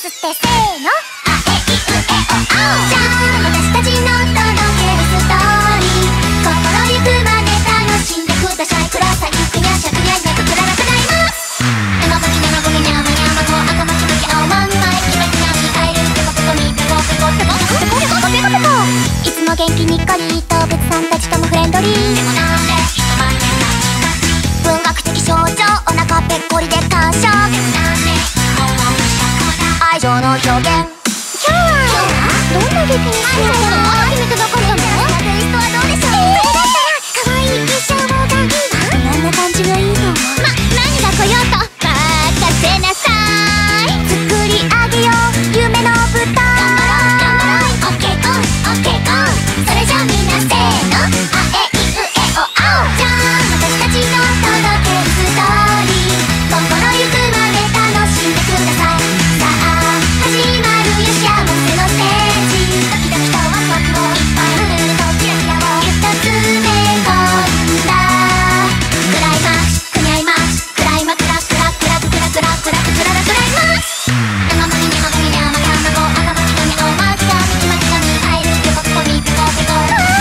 吸ってせーの、あえいうえおあお。じゃあ私たちの届けるストーリー、心ゆくまで楽しんでください。くださいゆくにゃしゃくにゃにゃくくらなくなります。生麦生米にゃまにゃまご赤巻麦青まんまいキラキラに変えるペコペコにペコペコペコペコペコペコペコペコ。いつも元気にっこり動物さんたちともフレンドリー。でもなんで人前で文学的象徴お腹ぺっこりで感傷。でもなんで愛情の表現。今日はどんな劇にしようかな。アニメとどこにもテイストはどうでしょう。それだったら可愛い衣装がいいわ。あんな感じがいいと思う。何が来ようと任せなさい。作り上げよう夢の舞台。頑張ろう頑張ろう。オッケーゴーオッケーゴー。それじゃあみんなせーの、あえいうえおあお。じゃあ私たちの届けるストーリー、心ゆくまで楽しんでください。さあ始まるよ幸せのステージ。ドキドキとワクワクをいっぱいルルルとキラキラをぎゅっと詰め込んだクライマックスクニャイマックスクライマクラクラクラクラクラクラクラクライマックス。生麦にまごみにゃまきゃまご赤巻きのにおまきがみきまきがみ入るペコペコにペコペコ。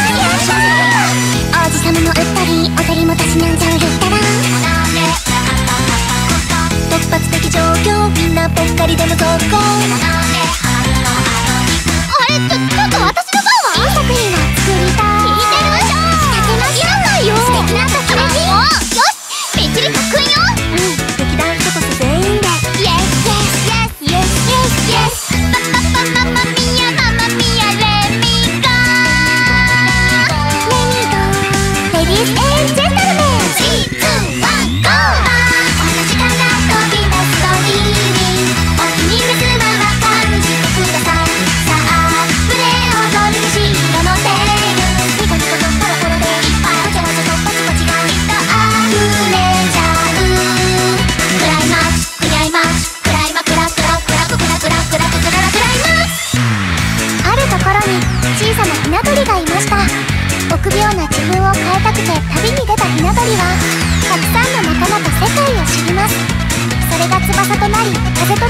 王子様もうったりおとりもたしなんじゃう言ったら。突発的状況みんなぽっかりでも投稿。あれちょっと私の番は新作品が作りたい。聞いてるわしょ。仕立てましょう。やんないよ。素敵な作品。よしみっちり特訓よ。劇団一つ全員でイエスイエスイエスイエスイエスイエス。ママミヤレミゴーレディースエンジェントルメンシーズン1ゴー。お話から飛び出すといい。お気に召すまま感じてください。さあ胸を踊る白のテール。ニコニコとポロポロでいっぱいわちゃわちゃとパチパチがきっと溢れちゃう。クライマックスクニャイマックスクライマクラクラクラククラクラクラククラクライマックス。あるところに小さなひな鳥がいました。臆病な自分を変えたくて旅に出たひな鳥はたくさんの仲間と世界を知ります。それが翼となり風と